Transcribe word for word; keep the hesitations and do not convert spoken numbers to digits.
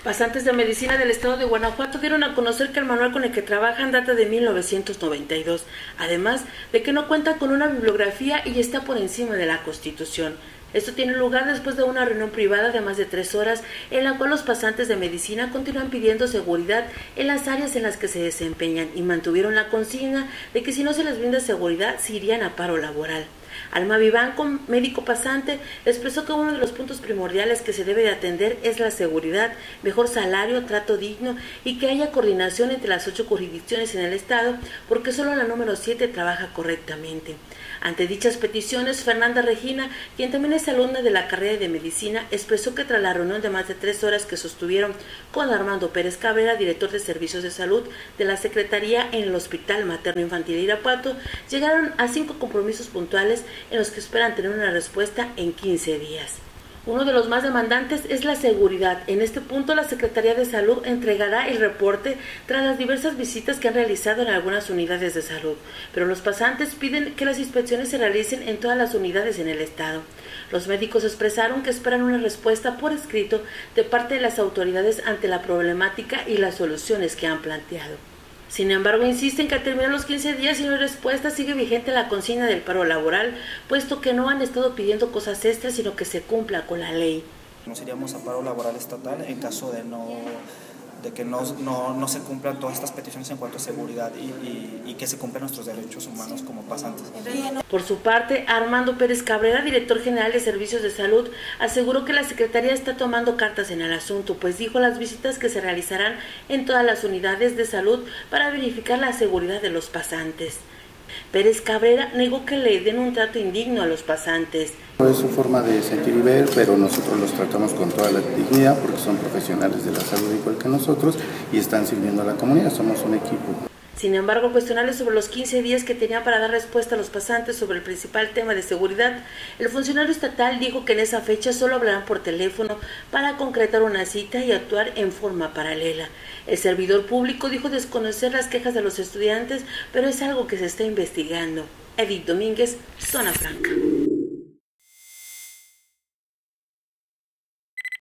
Pasantes de medicina del estado de Guanajuato dieron a conocer que el manual con el que trabajan data de mil novecientos noventa y dos, además de que no cuenta con una bibliografía y está por encima de la Constitución. Esto tiene lugar después de una reunión privada de más de tres horas en la cual los pasantes de medicina continúan pidiendo seguridad en las áreas en las que se desempeñan y mantuvieron la consigna de que si no se les brinda seguridad se irían a paro laboral. Alma Vivanco, médico pasante, expresó que uno de los puntos primordiales que se debe de atender es la seguridad, mejor salario, trato digno y que haya coordinación entre las ocho jurisdicciones en el estado, porque solo la número siete trabaja correctamente. Ante dichas peticiones, Fernanda Regina, quien también es alumna de la carrera de medicina, expresó que tras la reunión de más de tres horas que sostuvieron con Armando Pérez Cabrera, director de Servicios de Salud de la Secretaría en el Hospital Materno Infantil de Irapuato, llegaron a cinco compromisos puntuales en los que esperan tener una respuesta en quince días. Uno de los más demandantes es la seguridad. En este punto, la Secretaría de Salud entregará el reporte tras las diversas visitas que han realizado en algunas unidades de salud, pero los pasantes piden que las inspecciones se realicen en todas las unidades en el estado. Los médicos expresaron que esperan una respuesta por escrito de parte de las autoridades ante la problemática y las soluciones que han planteado. Sin embargo, insisten que al terminar los quince días y no hay respuesta, sigue vigente la consigna del paro laboral, puesto que no han estado pidiendo cosas extras, sino que se cumpla con la ley. Nos iríamos a paro laboral estatal en caso de no de que no, no, no se cumplan todas estas peticiones en cuanto a seguridad y, y, y que se cumplan nuestros derechos humanos como pasantes. Por su parte, Armando Pérez Cabrera, director general de Servicios de Salud, aseguró que la Secretaría está tomando cartas en el asunto, pues dijo las visitas que se realizarán en todas las unidades de salud para verificar la seguridad de los pasantes. Pérez Cabrera negó que le den un trato indigno a los pasantes. Es su forma de sentir y ver, pero nosotros los tratamos con toda la dignidad porque son profesionales de la salud igual que nosotros y están sirviendo a la comunidad, somos un equipo. Sin embargo, al cuestionarle sobre los quince días que tenía para dar respuesta a los pasantes sobre el principal tema de seguridad, el funcionario estatal dijo que en esa fecha solo hablarán por teléfono para concretar una cita y actuar en forma paralela. El servidor público dijo desconocer las quejas de los estudiantes, pero es algo que se está investigando. Edith Domínguez, Zona Franca.